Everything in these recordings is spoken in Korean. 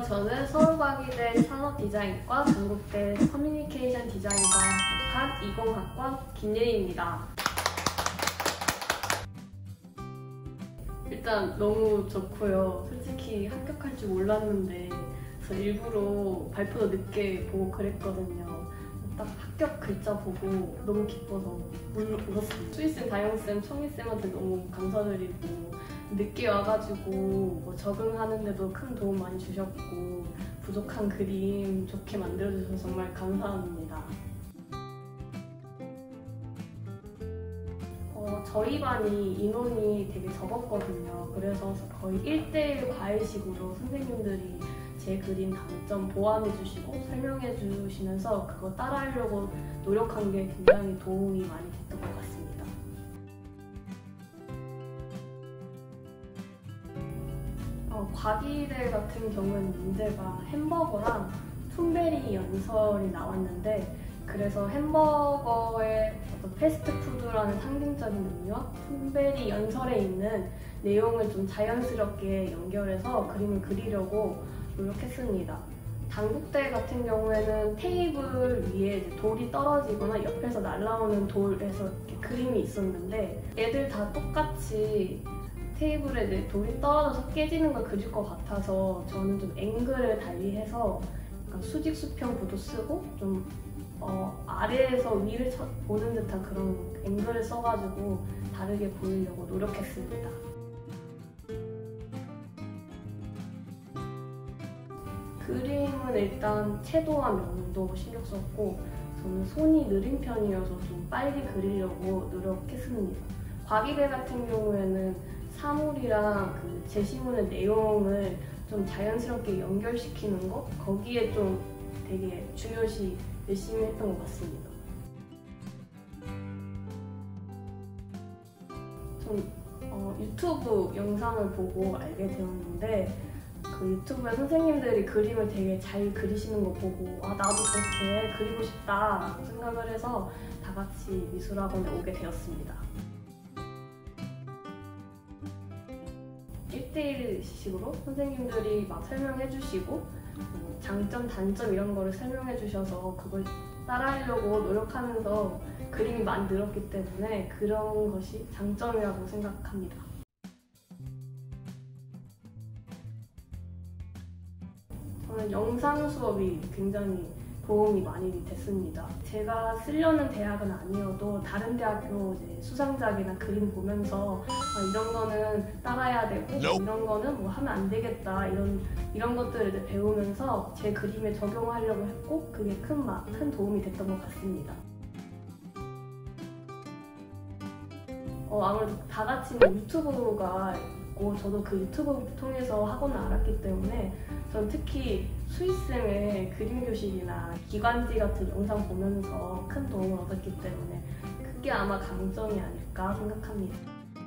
저는 서울과기대 산업디자인과 전국대 커뮤니케이션 디자인과 합격한 20학번 김예리입니다. 일단 너무 좋고요. 솔직히 합격할 줄 몰랐는데 그래서 일부러 발표도 늦게 보고 그랬거든요. 딱 합격 글자 보고 너무 기뻐서 울었어요. 수희쌤, 다영쌤, 청희쌤한테 너무 감사드리고 늦게 와가지고 뭐 적응하는데도 큰 도움 많이 주셨고 부족한 그림 좋게 만들어주셔서 정말 감사합니다. 저희 반이 인원이 되게 적었거든요. 그래서 거의 1:1 과외식으로 선생님들이 제 그림 단점 보완해주시고 설명해주시면서 그거 따라하려고 노력한 게 굉장히 도움이 많이 됐던 것 같습니다. 과기대 같은 경우에는 문제가 햄버거랑 툰베리 연설이 나왔는데 그래서 햄버거의 어떤 패스트푸드라는 상징적인 의미와 툰베리 연설에 있는 내용을 좀 자연스럽게 연결해서 그림을 그리려고 노력했습니다. 단국대 같은 경우에는 테이블 위에 이제 돌이 떨어지거나 옆에서 날아오는 돌에서 이렇게 그림이 있었는데 애들 다 똑같이 테이블에 이제 돌이 떨어져서 깨지는 걸 그릴 것 같아서 저는 좀 앵글을 달리해서 수직 수평 구도 쓰고 좀 아래에서 위를 보는 듯한 그런 앵글을 써가지고 다르게 보이려고 노력했습니다. 그림은 일단 채도와 명도 신경 썼고 저는 손이 느린 편이어서 좀 빨리 그리려고 노력했습니다. 과기대 같은 경우에는 사물이랑 그 제시문의 내용을 좀 자연스럽게 연결시키는 거? 거기에 좀 되게 중요시 열심히 했던 것 같습니다. 전 유튜브 영상을 보고 알게 되었는데 그 유튜브에 선생님들이 그림을 되게 잘 그리시는 거 보고 아 나도 저렇게 그리고 싶다 생각을 해서 다 같이 미술학원에 오게 되었습니다. 1:1식으로 선생님들이 막 설명해 주시고 장점, 단점 이런 거를 설명해 주셔서 그걸 따라하려고 노력하면서 그림이 많이 늘었기 때문에 그런 것이 장점이라고 생각합니다. 저는 영상 수업이 굉장히 도움이 많이 됐습니다. 제가 쓰려는 대학은 아니어도 다른 대학교 이제 수상작이나 그림 보면서 이런 거는 따라해야 되고 이런 거는 뭐 하면 안 되겠다 이런 것들을 이제 배우면서 제 그림에 적용하려고 했고 그게 큰 도움이 됐던 것 같습니다. 아무래도 다 같이 유튜브가 있고 저도 그 유튜브 통해서 학원을 알았기 때문에 전 특히 수희쌤의 그림 교실이나 기관지 같은 영상 보면서 큰 도움을 얻었기 때문에 그게 아마 강점이 아닐까 생각합니다.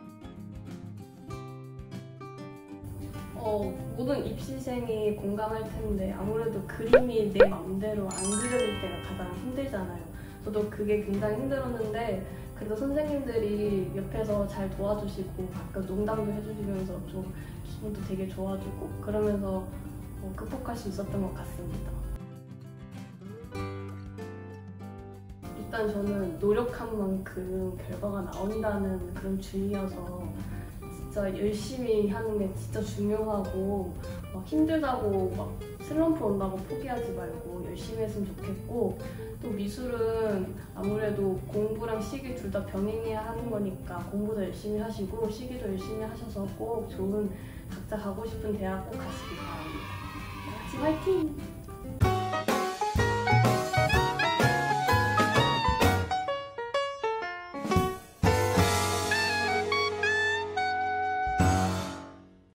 모든 입시생이 공감할 텐데 아무래도 그림이 내 마음대로 안 그려질 때가 가장 힘들잖아요. 저도 그게 굉장히 힘들었는데 그래도 선생님들이 옆에서 잘 도와주시고 가끔 농담도 해주시면서 좀 기분도 되게 좋아지고 그러면서 극복할 수 있었던 것 같습니다. 일단 저는 노력한 만큼 결과가 나온다는 그런 주의여서 진짜 열심히 하는 게 진짜 중요하고 힘들다고 막 슬럼프 온다고 포기하지 말고 열심히 했으면 좋겠고 또 미술은 아무래도 공부랑 시기 둘 다 병행해야 하는 거니까 공부도 열심히 하시고 시기도 열심히 하셔서 꼭 좋은 각자 가고 싶은 대학 꼭 가시기 바랍니다. 같이 화이팅!